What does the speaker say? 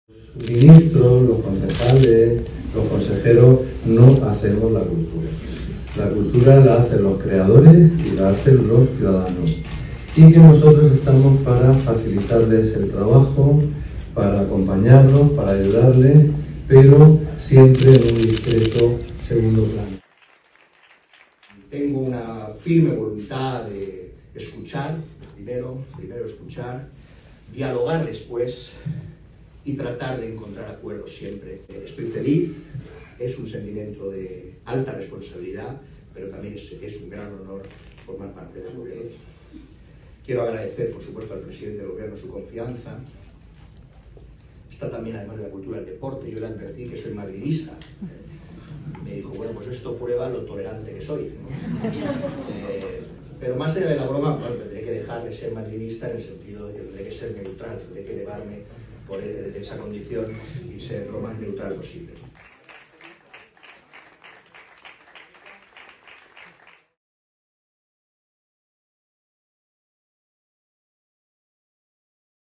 Los ministros, los concejales, los consejeros no hacemos la cultura. La cultura la hacen los creadores y la hacen los ciudadanos. Y que nosotros estamos para facilitarles el trabajo, para acompañarlos, para ayudarles, pero siempre en un discreto segundo plano. Tengo una firme voluntad de escuchar, primero escuchar, dialogar después y tratar de encontrar acuerdos siempre. Estoy feliz, es un sentimiento de alta responsabilidad, pero también es un gran honor formar parte del gobierno. Quiero agradecer, por supuesto, al presidente del gobierno su confianza. Está también, además de la cultura, el deporte. Yo le advertí que soy madridista. Me dijo, bueno, pues esto prueba lo tolerante que soy, ¿no? Pero más allá de la broma, bueno, tendré que dejar de ser madridista en el sentido de que tendré que ser neutral, tendré que elevarme por esa condición y ser lo más neutral posible.